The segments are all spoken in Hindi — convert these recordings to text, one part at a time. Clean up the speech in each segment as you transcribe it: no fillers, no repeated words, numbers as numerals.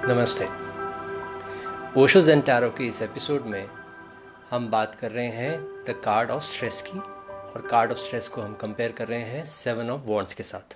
नमस्ते। ओशो ज़ेन टैरो के इस एपिसोड में हम बात कर रहे हैं द कार्ड ऑफ स्ट्रेस की, और कार्ड ऑफ स्ट्रेस को हम कंपेयर कर रहे हैं 7 ऑफ वॉन्ड्स के साथ।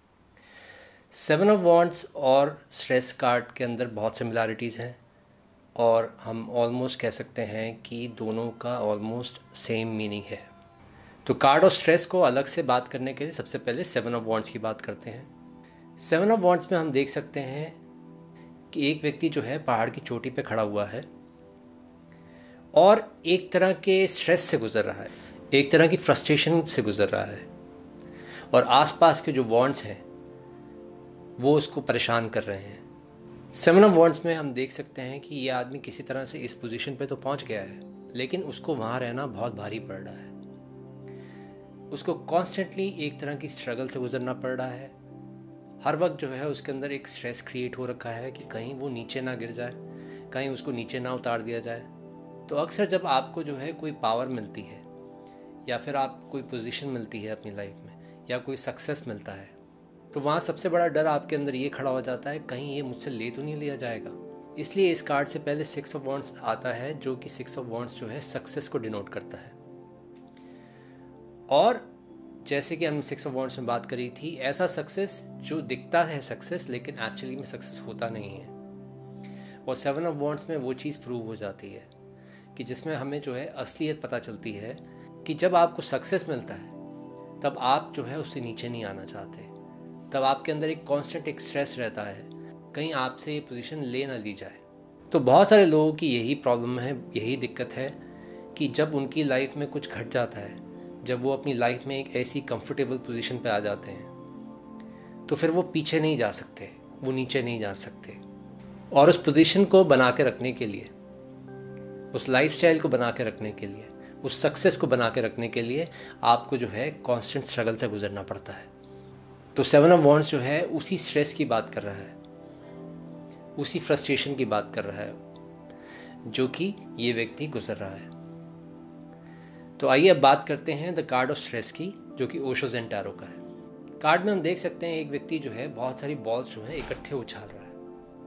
7 ऑफ वॉन्ड्स और स्ट्रेस कार्ड के अंदर बहुत सिमिलैरिटीज़ हैं और हम ऑलमोस्ट कह सकते हैं कि दोनों का ऑलमोस्ट सेम मीनिंग है। तो कार्ड ऑफ स्ट्रेस को अलग से बात करने के लिए सबसे पहले 7 ऑफ वॉन्ड्स की बात करते हैं। 7 ऑफ वॉन्ड्स में हम देख सकते हैं कि एक व्यक्ति जो है पहाड़ की चोटी पे खड़ा हुआ है और एक तरह के स्ट्रेस से गुजर रहा है, एक तरह की फ्रस्ट्रेशन से गुजर रहा है, और आसपास के जो वॉन्ड्स हैं वो उसको परेशान कर रहे हैं। 7 ऑफ वॉन्ड्स में हम देख सकते हैं कि ये आदमी किसी तरह से इस पोजीशन पे तो पहुंच गया है, लेकिन उसको वहाँ रहना बहुत भारी पड़ रहा है। उसको कॉन्स्टेंटली एक तरह की स्ट्रगल से गुजरना पड़ रहा है। हर वक्त जो है उसके अंदर एक स्ट्रेस क्रिएट हो रखा है कि कहीं वो नीचे ना गिर जाए, कहीं उसको नीचे ना उतार दिया जाए। तो अक्सर जब आपको जो है कोई पावर मिलती है या फिर आप कोई पोजीशन मिलती है अपनी लाइफ में या कोई सक्सेस मिलता है, तो वहाँ सबसे बड़ा डर आपके अंदर ये खड़ा हो जाता है, कहीं ये मुझसे ले तो नहीं लिया जाएगा। इसलिए इस कार्ड से पहले 6 ऑफ वॉन्ड्स आता है, जो कि 6 ऑफ वॉन्ड्स जो है सक्सेस को डिनोट करता है। और जैसे कि हम 6 ऑफ वॉन्ड्स में बात करी थी, ऐसा सक्सेस जो दिखता है सक्सेस लेकिन एक्चुअली में सक्सेस होता नहीं है। और 7 ऑफ वॉन्ड्स में वो चीज़ प्रूव हो जाती है कि जिसमें हमें जो है असलियत पता चलती है कि जब आपको सक्सेस मिलता है तब आप जो है उससे नीचे नहीं आना चाहते, तब आपके अंदर एक कांस्टेंट एक स्ट्रेस रहता है, कहीं आपसे ये पोजीशन ले ना ली जाए। तो बहुत सारे लोगों की यही प्रॉब्लम है, यही दिक्कत है कि जब उनकी लाइफ में कुछ घट जाता है, जब वो अपनी लाइफ में एक ऐसी कंफर्टेबल पोजीशन पे आ जाते हैं, तो फिर वो पीछे नहीं जा सकते, वो नीचे नहीं जा सकते। और उस पोजीशन को बना के रखने के लिए, उस लाइफस्टाइल को बना के रखने के लिए, उस सक्सेस को बना के रखने के लिए आपको जो है कांस्टेंट स्ट्रगल से गुजरना पड़ता है। तो 7 ऑफ वॉन्ड्स जो है उसी स्ट्रेस की बात कर रहा है, उसी फ्रस्ट्रेशन की बात कर रहा है जो कि ये व्यक्ति गुजर रहा है। तो आइए अब बात करते हैं द कार्ड ऑफ स्ट्रेस की, जो कि ओशो ज़ेन टैरो का है। कार्ड में हम देख सकते हैं एक व्यक्ति जो है बहुत सारी बॉल्स जो है इकट्ठे उछाल रहा है।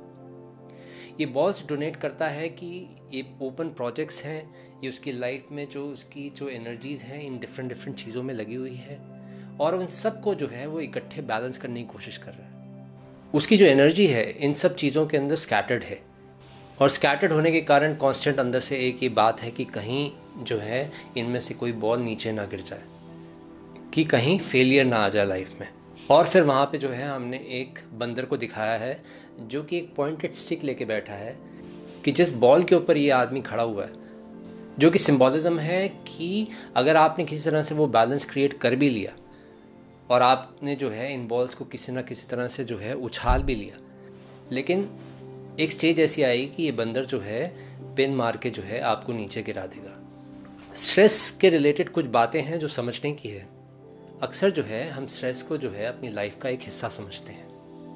ये बॉल्स डोनेट करता है कि ये ओपन प्रोजेक्ट्स हैं, ये उसकी लाइफ में जो उसकी जो एनर्जीज हैं इन डिफरेंट चीज़ों में लगी हुई है, और उन सब को जो है वो इकट्ठे बैलेंस करने की कोशिश कर रहा है। उसकी जो एनर्जी है इन सब चीज़ों के अंदर स्कैटर्ड है, और स्कैटर्ड होने के कारण कांस्टेंट अंदर से एक ये बात है कि कहीं जो है इनमें से कोई बॉल नीचे ना गिर जाए, कि कहीं फेलियर ना आ जाए लाइफ में। और फिर वहाँ पे जो है हमने एक बंदर को दिखाया है जो कि एक पॉइंटेड स्टिक लेके बैठा है, कि जिस बॉल के ऊपर ये आदमी खड़ा हुआ है, जो कि सिंबॉलिज्म है कि अगर आपने किसी तरह से वो बैलेंस क्रिएट कर भी लिया और आपने जो है इन बॉल्स को किसी ना किसी तरह से जो है उछाल भी लिया, लेकिन एक स्टेज ऐसी आएगी कि ये बंदर जो है पिन मार के जो है आपको नीचे गिरा देगा। स्ट्रेस के रिलेटेड कुछ बातें हैं जो समझने की है। अक्सर जो है हम स्ट्रेस को जो है अपनी लाइफ का एक हिस्सा समझते हैं।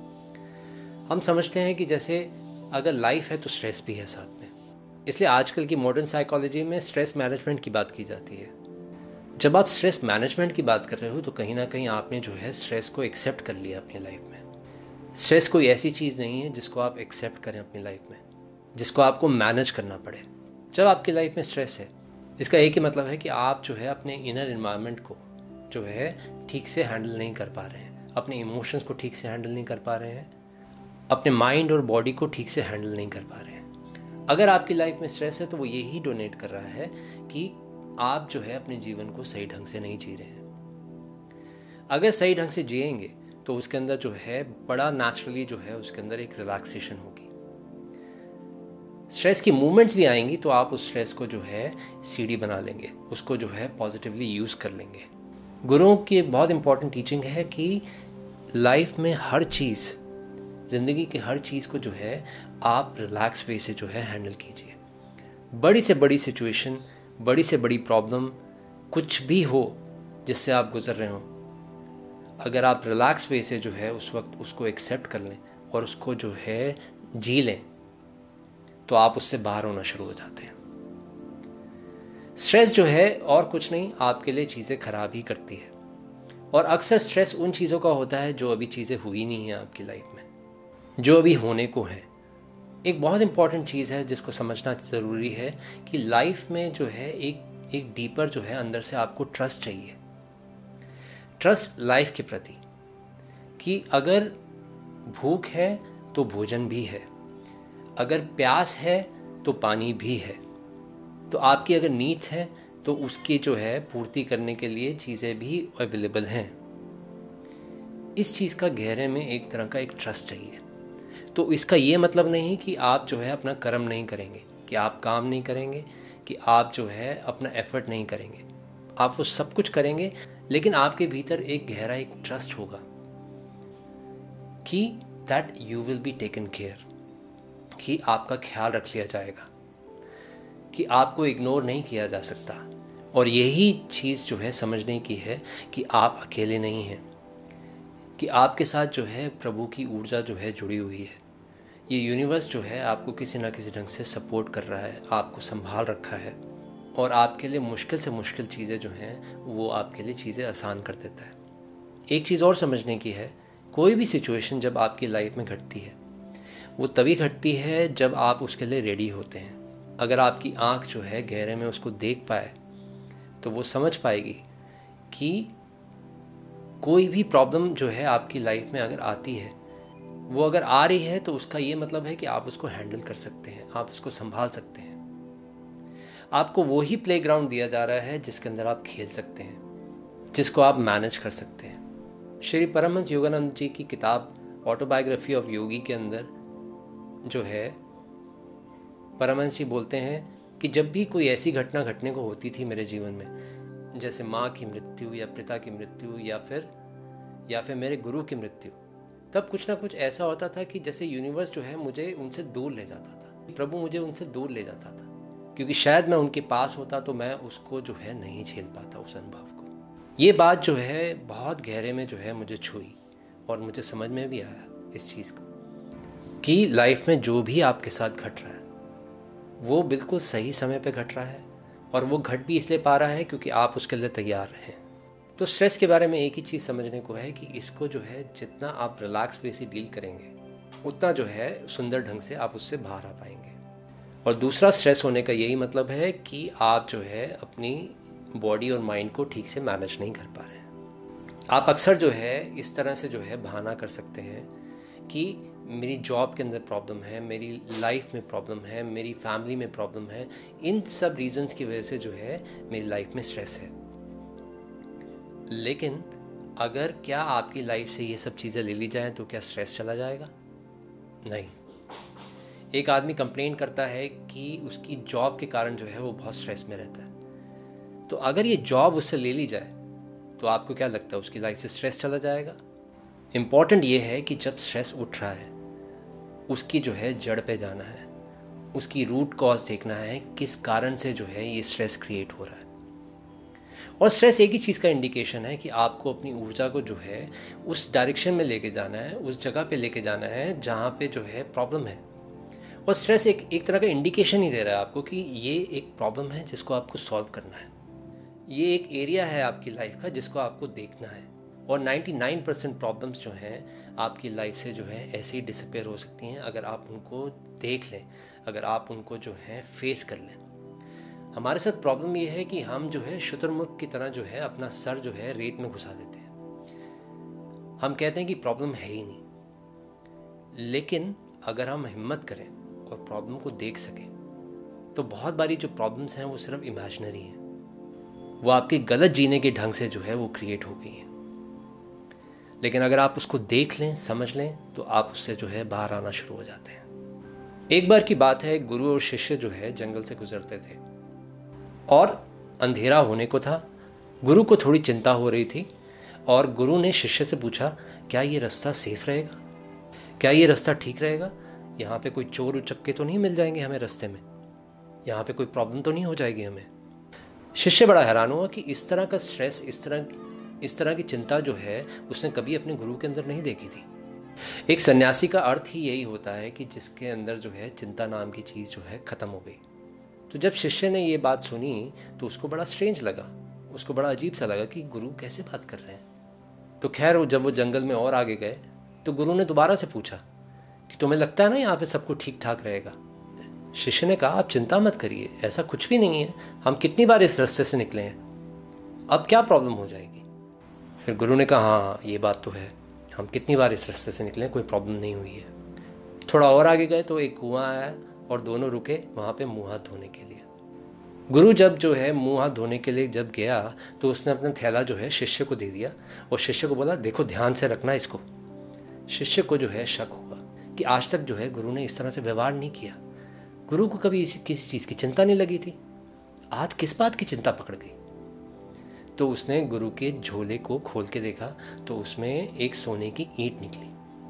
हम समझते हैं कि जैसे अगर लाइफ है तो स्ट्रेस भी है साथ में। इसलिए आजकल की मॉडर्न साइकोलॉजी में स्ट्रेस मैनेजमेंट की बात की जाती है। जब आप स्ट्रेस मैनेजमेंट की बात कर रहे हो तो कहीं ना कहीं आपने जो है स्ट्रेस को एक्सेप्ट कर लिया अपनी लाइफ में। स्ट्रेस कोई ऐसी चीज़ नहीं है जिसको आप एक्सेप्ट करें अपनी लाइफ में, जिसको आपको मैनेज करना पड़े। जब आपकी लाइफ में स्ट्रेस है, इसका एक ही मतलब है कि आप जो है अपने इनर एनवायरनमेंट को जो है ठीक से हैंडल नहीं कर पा रहे हैं, अपने इमोशंस को ठीक से हैंडल नहीं कर पा रहे हैं, अपने माइंड और बॉडी को ठीक से हैंडल नहीं कर पा रहे हैं। अगर आपकी लाइफ में स्ट्रेस है तो वो यही डोनेट कर रहा है कि आप जो है अपने जीवन को सही ढंग से नहीं जी रहे हैं। अगर सही ढंग से जिएंगे तो उसके अंदर जो है बड़ा नेचुरली जो है उसके अंदर एक रिलैक्सेशन होगी। स्ट्रेस की मूवमेंट्स भी आएंगी तो आप उस स्ट्रेस को जो है सीढ़ी बना लेंगे, उसको जो है पॉजिटिवली यूज़ कर लेंगे। गुरुओं की एक बहुत इंपॉर्टेंट टीचिंग है कि लाइफ में हर चीज़, ज़िंदगी की हर चीज़ को जो है आप रिलैक्स वे से जो है हैंडल कीजिए। बड़ी से बड़ी सिचुएशन, बड़ी से बड़ी प्रॉब्लम, कुछ भी हो जिससे आप गुजर रहे हो, अगर आप रिलैक्स वे से जो है उस वक्त उसको एक्सेप्ट कर लें और उसको जो है जी लें, तो आप उससे बाहर होना शुरू हो जाते हैं। स्ट्रेस जो है और कुछ नहीं, आपके लिए चीज़ें खराब ही करती है। और अक्सर स्ट्रेस उन चीज़ों का होता है जो अभी चीज़ें हुई नहीं हैं आपकी लाइफ में, जो अभी होने को हैं, एक बहुत इंपॉर्टेंट चीज़ है जिसको समझना ज़रूरी है कि लाइफ में जो है एक डीपर जो है अंदर से आपको ट्रस्ट चाहिए। ट्रस्ट लाइफ के प्रति, कि अगर भूख है तो भोजन भी है, अगर प्यास है तो पानी भी है, तो आपकी अगर नीड्स हैं तो उसकी जो है पूर्ति करने के लिए चीज़ें भी अवेलेबल हैं। इस चीज़ का गहरे में एक तरह का एक ट्रस्ट चाहिए। तो इसका ये मतलब नहीं कि आप जो है अपना कर्म नहीं करेंगे, कि आप काम नहीं करेंगे, कि आप जो है अपना एफर्ट नहीं करेंगे। आप वो सब कुछ करेंगे, लेकिन आपके भीतर एक गहरा एक ट्रस्ट होगा कि that you will be taken care, कि आपका ख्याल रख लिया जाएगा, कि आपको इग्नोर नहीं किया जा सकता। और यही चीज़ जो है समझने की है कि आप अकेले नहीं हैं, कि आपके साथ जो है प्रभु की ऊर्जा जो है जुड़ी हुई है। ये यूनिवर्स जो है आपको किसी ना किसी ढंग से सपोर्ट कर रहा है, आपको संभाल रखा है, और आपके लिए मुश्किल से मुश्किल चीज़ें जो हैं वो आपके लिए चीज़ें आसान कर देता है। एक चीज़ और समझने की है, कोई भी सिचुएशन जब आपकी लाइफ में घटती है वो तभी घटती है जब आप उसके लिए रेडी होते हैं। अगर आपकी आँख जो है गहरे में उसको देख पाए तो वो समझ पाएगी कि कोई भी प्रॉब्लम जो है आपकी लाइफ में अगर आती है, वो अगर आ रही है तो उसका ये मतलब है कि आप उसको हैंडल कर सकते हैं, आप उसको संभाल सकते हैं। आपको वो ही प्लेग्राउंड दिया जा रहा है जिसके अंदर आप खेल सकते हैं, जिसको आप मैनेज कर सकते हैं। श्री परमहंस योगानंद जी की किताब ऑटोबायोग्राफी ऑफ योगी के अंदर जो है परमहंस जी बोलते हैं कि जब भी कोई ऐसी घटना घटने को होती थी मेरे जीवन में, जैसे माँ की मृत्यु या पिता की मृत्यु या फिर मेरे गुरु की मृत्यु, तब कुछ ना कुछ ऐसा होता था कि जैसे यूनिवर्स जो है मुझे उनसे दूर ले जाता था, प्रभु मुझे उनसे दूर ले जाता था, क्योंकि शायद मैं उनके पास होता तो मैं उसको जो है नहीं झेल पाता, उस अनुभव को। ये बात जो है बहुत गहरे में जो है मुझे छुई, और मुझे समझ में भी आया इस चीज़ को कि लाइफ में जो भी आपके साथ घट रहा है वो बिल्कुल सही समय पे घट रहा है, और वो घट भी इसलिए पा रहा है क्योंकि आप उसके लिए तैयार हैं। तो स्ट्रेस के बारे में एक ही चीज़ समझने को है कि इसको जो है जितना आप रिलैक्स वे से डील करेंगे उतना जो है सुंदर ढंग से आप उससे बाहर आ पाएंगे। और दूसरा, स्ट्रेस होने का यही मतलब है कि आप जो है अपनी बॉडी और माइंड को ठीक से मैनेज नहीं कर पा रहे हैं। आप अक्सर जो है इस तरह से जो है बहाना कर सकते हैं कि मेरी जॉब के अंदर प्रॉब्लम है, मेरी लाइफ में प्रॉब्लम है, मेरी फैमिली में प्रॉब्लम है, इन सब रीजंस की वजह से जो है मेरी लाइफ में स्ट्रेस है। लेकिन अगर क्या आपकी लाइफ से ये सब चीज़ें ले ली जाएं तो क्या स्ट्रेस चला जाएगा? नहीं। एक आदमी कंप्लेन करता है कि उसकी जॉब के कारण जो है वो बहुत स्ट्रेस में रहता है, तो अगर ये जॉब उससे ले ली जाए तो आपको क्या लगता है उसकी लाइफ से स्ट्रेस चला जाएगा? इम्पॉर्टेंट ये है कि जब स्ट्रेस उठ रहा है उसकी जो है जड़ पे जाना है, उसकी रूट कॉज देखना है, किस कारण से जो है ये स्ट्रेस क्रिएट हो रहा है। और स्ट्रेस एक ही चीज़ का इंडिकेशन है कि आपको अपनी ऊर्जा को जो है उस डायरेक्शन में लेके जाना है, उस जगह पे लेके जाना है जहाँ पे जो है प्रॉब्लम है। और स्ट्रेस एक तरह का इंडिकेशन ही दे रहा है आपको कि ये एक प्रॉब्लम है जिसको आपको सॉल्व करना है, ये एक एरिया है आपकी लाइफ का जिसको आपको देखना है। और 99% प्रॉब्लम्स जो हैं आपकी लाइफ से जो है ऐसे ही डिसअपेयर हो सकती हैं अगर आप उनको देख लें, अगर आप उनको जो है फेस कर लें। हमारे साथ प्रॉब्लम ये है कि हम जो है शुतुरमुर्ग की तरह जो है अपना सर जो है रेत में घुसा देते हैं। हम कहते हैं कि प्रॉब्लम है ही नहीं, लेकिन अगर हम हिम्मत करें और प्रॉब्लम को देख सकें तो बहुत बारी जो प्रॉब्लम्स हैं वो सिर्फ इमेजिनरी हैं, वो आपके गलत जीने के ढंग से जो है वो क्रिएट हो गई हैं। लेकिन अगर आप उसको देख लें, समझ लें, तो आप उससे जो है बाहर आना शुरू हो जाते हैं। एक बार की बात है, गुरु और शिष्य जो है जंगल से गुजरते थे और अंधेरा होने को था। गुरु को थोड़ी चिंता हो रही थी और गुरु ने शिष्य से पूछा, क्या ये रास्ता सेफ रहेगा? क्या ये रास्ता ठीक रहेगा? यहाँ पे कोई चोर उचक्के तो नहीं मिल जाएंगे हमें रास्ते में? यहाँ पे कोई प्रॉब्लम तो नहीं हो जाएगी हमें? शिष्य बड़ा हैरान हुआ कि इस तरह का स्ट्रेस, इस तरह की चिंता जो है उसने कभी अपने गुरु के अंदर नहीं देखी थी। एक सन्यासी का अर्थ ही यही होता है कि जिसके अंदर जो है चिंता नाम की चीज़ जो है ख़त्म हो गई। तो जब शिष्य ने ये बात सुनी तो उसको बड़ा स्ट्रेंज लगा, उसको बड़ा अजीब सा लगा कि गुरु कैसे बात कर रहे हैं। तो खैर जब वो जंगल में और आगे गए तो गुरु ने दोबारा से पूछा कि तुम्हें लगता है ना यहाँ पे सब कुछ ठीक ठाक रहेगा। शिष्य ने कहा आप चिंता मत करिए, ऐसा कुछ भी नहीं है, हम कितनी बार इस रास्ते से निकले हैं, अब क्या प्रॉब्लम हो जाएगी। फिर गुरु ने कहा हाँ ये बात तो है, हम कितनी बार इस रास्ते से निकले, कोई प्रॉब्लम नहीं हुई है। थोड़ा और आगे गए तो एक कुआं आया और दोनों रुके वहाँ पे मुँह हाथ धोने के लिए। गुरु जब जो है मुँह हाथ धोने के लिए जब गया तो उसने अपना थैला जो है शिष्य को दे दिया और शिष्य को बोला देखो ध्यान से रखना इसको। शिष्य को जो है शक हुआ कि आज तक जो है गुरु ने इस तरह से व्यवहार नहीं किया, गुरु को कभी किसी चीज़ की चिंता नहीं लगी थी, आज किस बात की चिंता पकड़ गई। तो उसने गुरु के झोले को खोल के देखा तो उसमें एक सोने की ईंट निकली।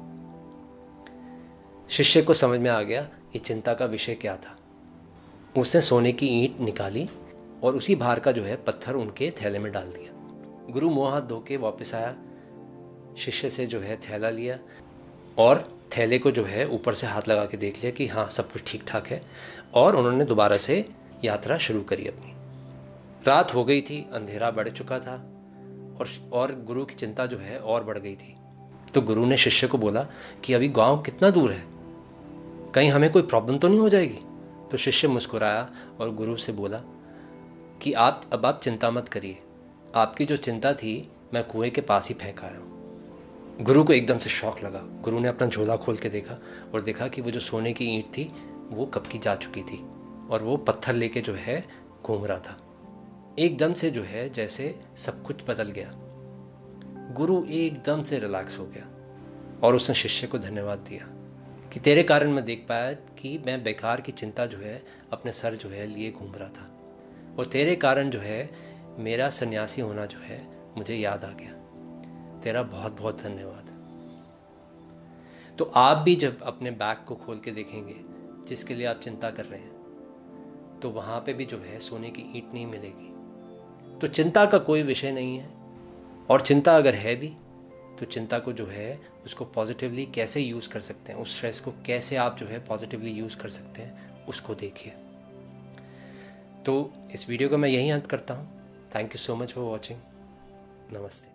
शिष्य को समझ में आ गया ये चिंता का विषय क्या था। उसने सोने की ईंट निकाली और उसी भार का जो है पत्थर उनके थैले में डाल दिया। गुरु मुँह हाथ धो के वापस आया, शिष्य से जो है थैला लिया और थैले को जो है ऊपर से हाथ लगा के देख लिया कि हाँ सब कुछ ठीक ठाक है, और उन्होंने दोबारा से यात्रा शुरू करी अपनी। रात हो गई थी, अंधेरा बढ़ चुका था और गुरु की चिंता जो है और बढ़ गई थी। तो गुरु ने शिष्य को बोला कि अभी गांव कितना दूर है, कहीं हमें कोई प्रॉब्लम तो नहीं हो जाएगी। तो शिष्य मुस्कुराया और गुरु से बोला कि अब आप चिंता मत करिए, आपकी जो चिंता थी मैं कुएं के पास ही फेंक आया हूँ। गुरु को एकदम से शौक लगा। गुरु ने अपना झोला खोल के देखा और देखा कि वो जो सोने की ईंट थी वो कब की जा चुकी थी और वो पत्थर लेके जो है घूम रहा था। एकदम से जो है जैसे सब कुछ बदल गया। गुरु एकदम से रिलैक्स हो गया और उसने शिष्य को धन्यवाद दिया कि तेरे कारण मैं देख पाया कि मैं बेकार की चिंता जो है अपने सर जो है लिए घूम रहा था, और तेरे कारण जो है मेरा सन्यासी होना जो है मुझे याद आ गया। तेरा बहुत बहुत धन्यवाद। तो आप भी जब अपने बैग को खोल के देखेंगे जिसके लिए आप चिंता कर रहे हैं, तो वहाँ पे भी जो है सोने की ईंट नहीं मिलेगी। तो चिंता का कोई विषय नहीं है, और चिंता अगर है भी तो चिंता को जो है उसको पॉजिटिवली कैसे यूज़ कर सकते हैं, उस स्ट्रेस को कैसे आप जो है पॉजिटिवली यूज़ कर सकते हैं, उसको देखिए। तो इस वीडियो को मैं यहीं अंत करता हूँ। Thank you so much for watching. नमस्ते।